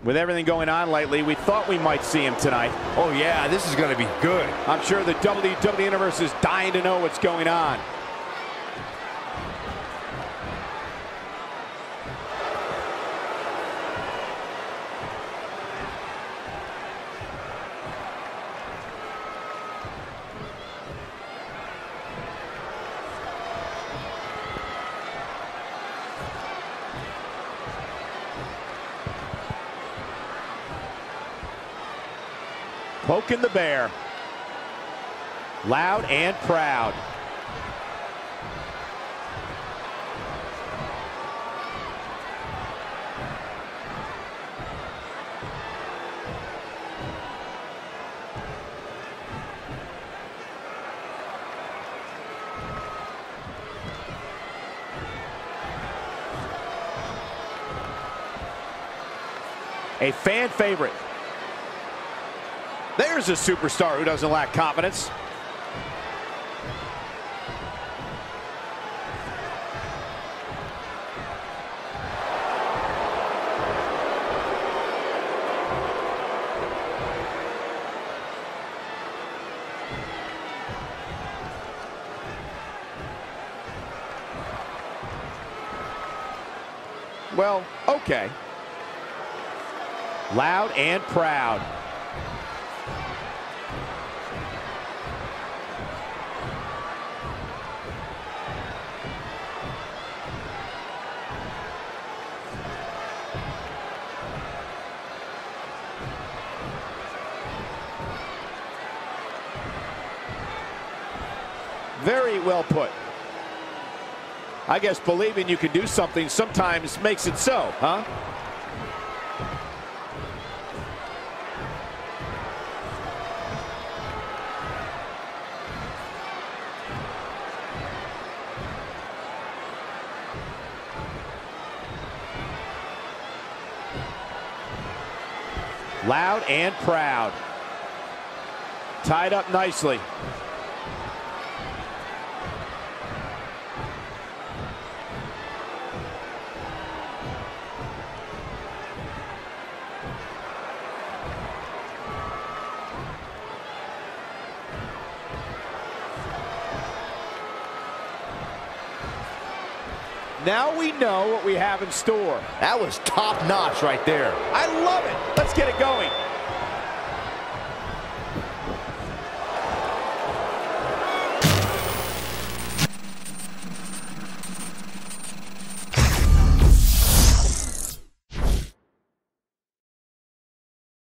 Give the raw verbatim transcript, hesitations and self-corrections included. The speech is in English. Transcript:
With everything going on lately, we thought we might see him tonight. Oh yeah, this is going to be good. I'm sure the W W E Universe is dying to know what's going on. Poking the bear. Loud and proud. A fan favorite. There's a superstar who doesn't lack confidence. Well, okay. Loud and proud. Very well put. I guess believing you can do something sometimes makes it so, huh? Loud and proud. Tied up nicely. Now we know what we have in store. That was top notch right there. I love it. Let's get it going.